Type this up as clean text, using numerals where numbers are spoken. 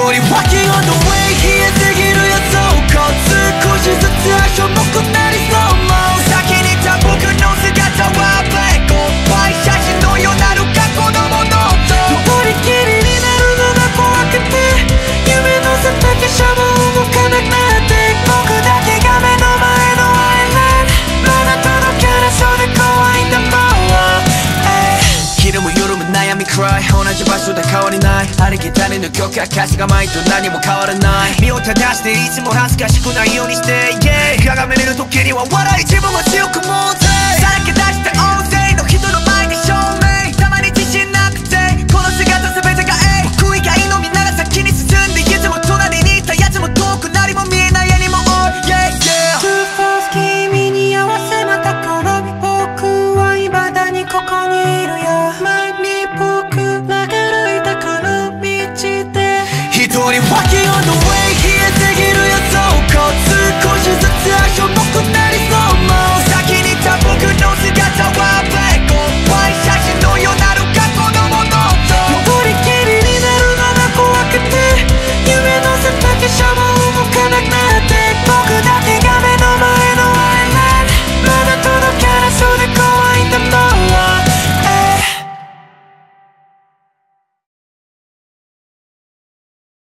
walking on the way 冷えすぎる予想少しずつ足重くなりそうも先にいた僕の姿はブレイク怖い写真のようなるか子供の音一人きりになるのが怖くて夢のせた汽車も動かなくなって僕だけが目の前のアイランドまだ届かなそうで怖いんだもん昼も夜も悩み cry 同じ場所で変わりないありきたりの曲や歌詞が前と何も変わらない身を正していつも恥ずかしくないようにして、yeah、鏡見る時には笑い自分を強く持ってさらけ出して大勢の人の前で証明たまに自信なくてこの姿全てが僕以外のみんなが先に進んでいつも隣にいたやつも遠く何も見えない絵にも多い yeah yeah Too fast 君に合わせまた転び僕は未だにここにいるよ前に僕らが歩いたこの道で一人 walking on the way